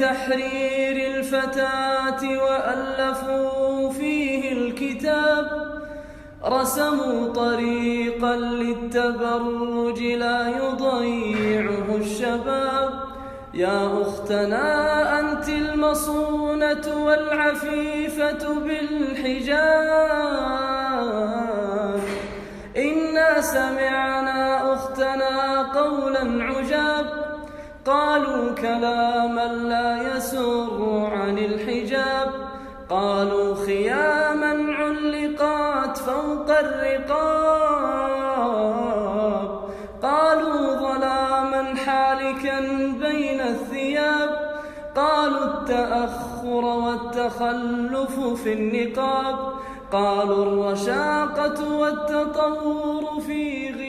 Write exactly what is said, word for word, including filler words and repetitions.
بتحرير الفتاة وألفوا فيه الكتاب، رسموا طريقا للتبرج لا يضيعه الشباب. يا أختنا أنت المصونة والعفيفة بالحجاب، إنا سمعنا أختنا قولا عجاب، قالوا كلاما لا يسر عن الحجاب، قالوا خياما علقات فوق الرقاب، قالوا ظلاما حالكا بين الثياب، قالوا التأخر والتخلف في النقاب، قالوا الرشاقة والتطور في غياب.